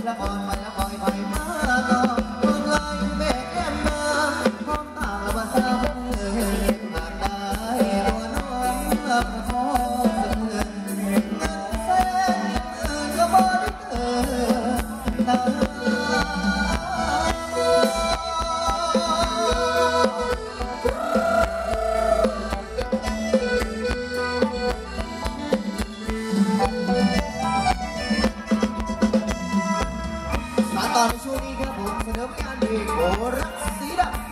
ตอนในช่วงนี้ครับผมเสนอการเพลงโอรักสีดำ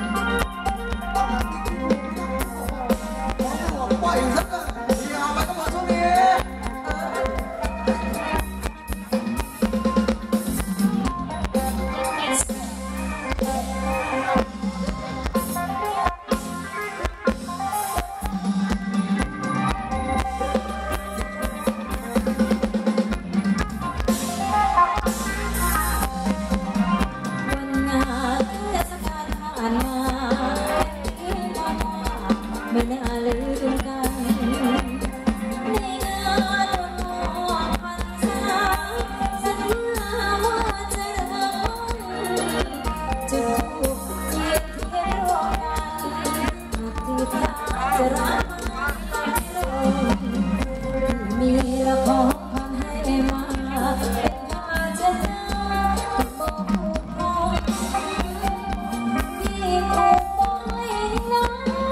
ปล่อยสักหน่อยยาวไปก็พอช่วงนี้ไม่น่าลืมกันในงานวันพรรษาสัญญาว่าจะรักจุดธูปเทียนเทียนร่วมกันอธิษฐานจะรักไม่ลงมีละครพันให้มาเป็นภาชนะบอกผูกคอที่ผูกไว้นั้น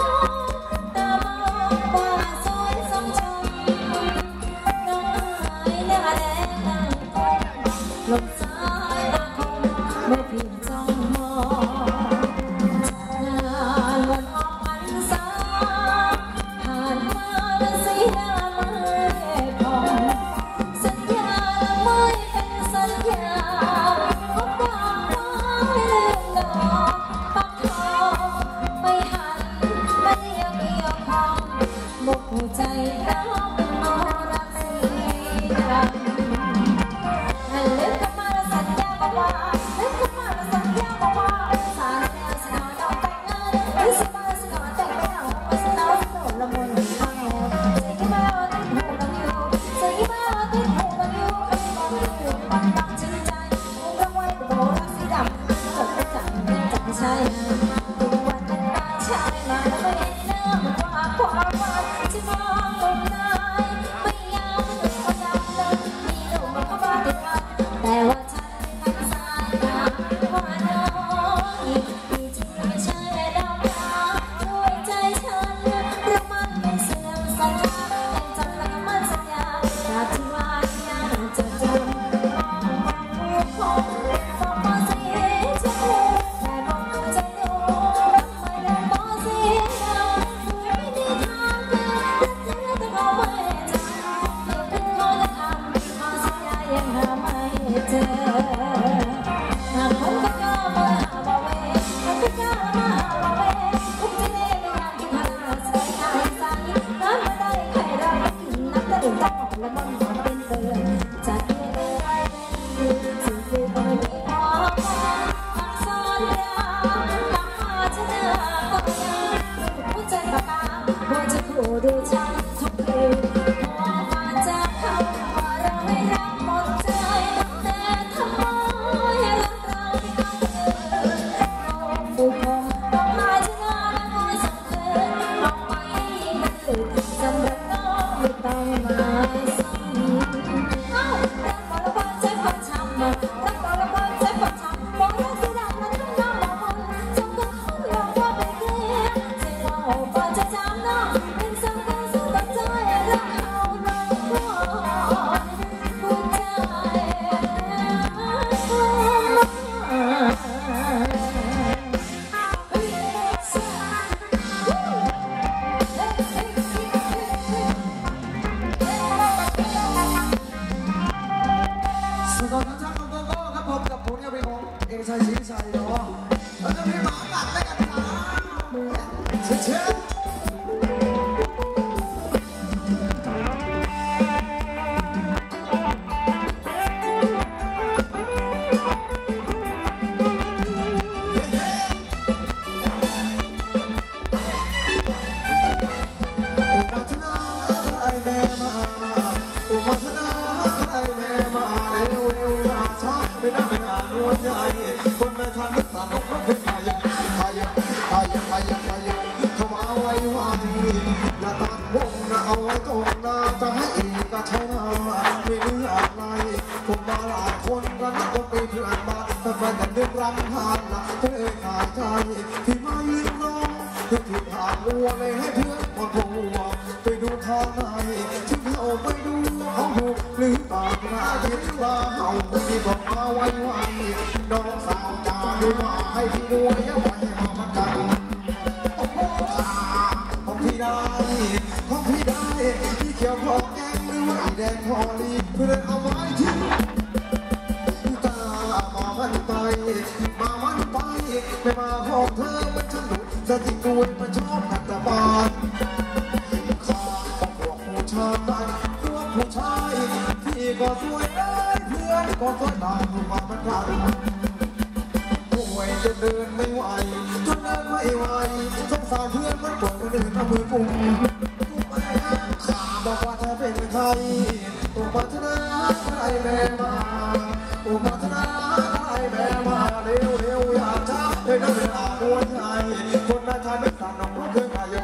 ลมสายตาคงเมื่อเพียงจ้องมองจากงานวันออกพรรษาผ่านมาและสีหน้าไม่ผ่องสัญญาไม่เป็นสัญญาพบดอกไม้ลืมดอกปักทองไม่หันไม่ยังเกี่ยวข้องบกหัวใจรักโอรักสีดำใช่ทุกวันนั้นตาชายมาไม่เนื้อมันว่าความหวานที่มองตรงไหนไม่ยาวไม่ต้องดำเลยมีหนุ่มเข้ามาติดวันแต่ว่าฉันพันสายตาว่าน้องมีจริงไม่ใช่ดาวดาวด้วยใจฉันรักมันไม่เสื่อมสัญญาแต่จำและมันสัญญาตราที่ว่ายังจะจำมองคงต้องมาเสียใจและมันเป็นเตือนจะเรียกอะไรเป็นสิ่งที่ไม่มีความหมายอักษรยาวตามหาชนะก็ยังหัวใจปากกาหัวใจคู่ดูฉันทุกคืนมองมาจากเขาว่าเราให้รักหมดใจแต่ทำไมรักเราไม่ต้องเกินเราฟูคงต้องหาชนะและคอยสังเกตมองไปมันตื่นสำหรับน้องไม่ต้องมารักเราบ้านใจฝันช้ำรักเราบ้านใจฝันช้ำมองรักสีดำนั้นน้องละมุนจงต้องคนลองว่าเป็นเกลียดใจเราบ้านใจจำน้องเป็นสังกัดสู้กับใจรักเอาน้องก่อนหัวใจสกอตทั้งช่างของโกโก้ครับผมกับผมยังเป็นของเอกชัยศรีวิชัยเนาะแล้วจะมีหมากัดได้กันครับเชิญชอบวยตรงหน้าจะให้อีกก็ใช่นาไม่รู้อะไรผมมาหลายคนกันก็ไปเพื่อนมาแต่แฟนกันเดินรำพันนะเธอหายใจที่มายืนรอที่ถูกหางวัวเลยให้เพื่อนมาพัวไปดูทางไหนที่เขาไปดูเขาดูหรือตาหน้าที่ว่าเขาที่บอกมาไว้น้องสาวจ๋าดูว่าให้พี่ด้วยอย่าไปมามันกันของพี่ได้ที่เขียวพอแกงหรือว่าแดงพอลีเพื่อนเอาไว้ทิ้งตามาวันไปไม่มาของเธอมันฉันดุจะจิตด้วยมันชอบนักตะบานข้าบอกพวกผู้ชายที่ก็สวยเพื่อนก็สวยตามถูกมามันรันป่วยจนเดินไม่ไหวสงสารเพื่อนมันปวดมันเดินเอามือกุมข้าบอกว่าถ้าเป็นใครตัวปัฒนาอะไรแม่มาตัวปัฒนาอะไรแม่มาเร็วอยากช้าให้น้ำเวลาดวนใจคนนั้นชายไม่สั่นน้องเคยขยับ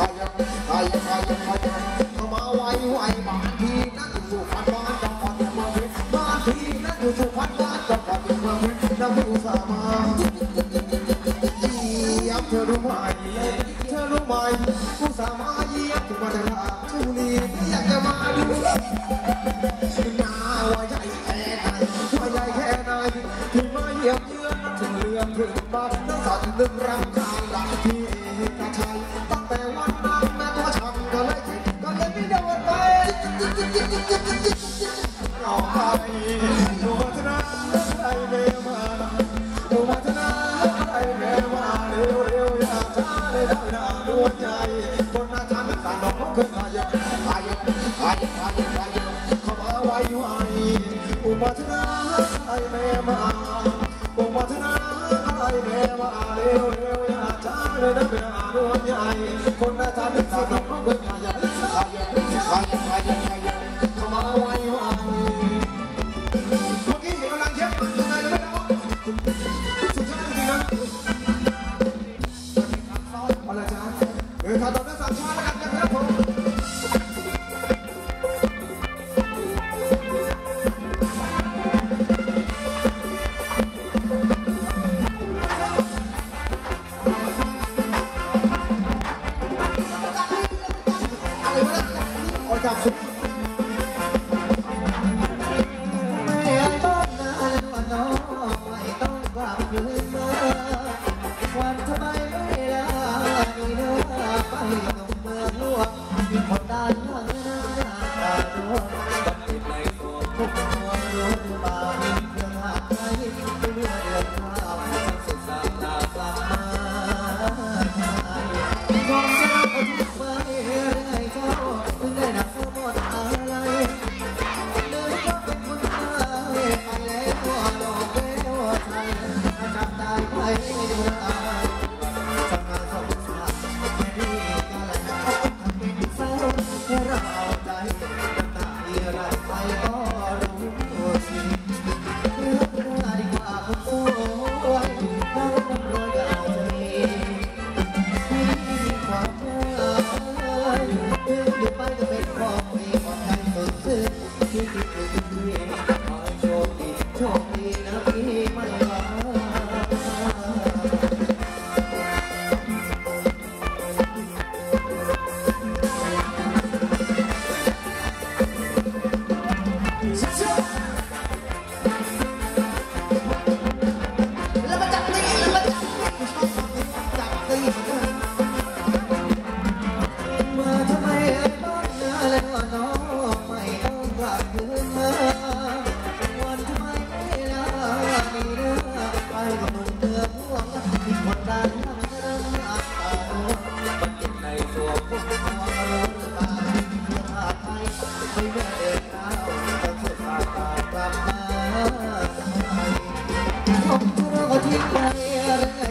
เข้ามาไวบางทีนั่งอยู่สุพรรณบ้านต้องขอเตือนเมืองเพชรบางทีนั่งอยู่สุพรรณบ้านต้องขอเตือนเมืองเพชรนั่งอยู่สามาเธอรู้ไหมผู้สามาเยี่ยมถึงมาจากลาชุลีอยากจะมาดูนาว่าใหญ่แค่ไหนที่มาเยี่ยมเยือนถึงเรื่องถึงบ้านน้องสาวถึงดึงรำคาญหลักที่ตาชัยตั้งแต่วันนั้นแม่ตัวฉันก็เลยไม่โดนไปเอาไปดูวัฒนาไทยเมียมาดูวัฒนาไทยเมียมาเร็วอยากช้าได้ดวงใจคนหน้าฉันไม่สั่นน้องเคยขยับเข้ามาไวอุวัฒนาไทยเมียมาอุวัฒนาไทยเมียมาเร็วอยากช้าได้ดวงใจคนหน้าฉันไม่สั่นน้องเคยขยับเข้ามาไวเมื่อกี้เห็นกำลังเช็คมันยังไงไม่รู้สุดท้ายจริงนะอะไรจ๊ะถ้าตอนนั้นสามชาติแล้วกันนะครับผมจับสุดไม่ต้องนานว่าน้องไม่ต้องกลับคืนมาวันทำไมไม่ลาดีเนื้อไปตรงเมืองหลวงมีคนด้านข้างหน้าตาดวงบัดติดในตัวทุกตัวรู้บาลีเพื่อหาใครไม่เมื่อเดือนข้าวสุดสายตากลับมาก่อนจะรับเอาทุกไปเรื่อยเจ้าเพิ่งได้นับหมดอะไรเลยก็เป็นคนตายไปแล้วหลอกแล้วใช่จับได้ไปไม่ดูแลทำงานสองสามไม่ดีกันแล้วทำเป็นเศร้าให้เราใจน้ำตาที่เราไปก็รู้สิเลือกเรือดีกว่าคนสวยถ้าคนรวยก็อาจจะมีความเชื่อถึงอยู่ไปก็เป็นของมีความใจสุดซึ้งที่คิดถึงพี่ขอโชคดีนะพี่ไม่ลาทิ้งไป